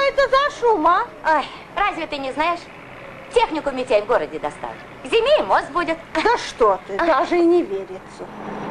это за шум, а? Ой, разве ты не знаешь? Технику Митяй в городе достал. К зиме и мост будет. Да что ты, даже и не верится.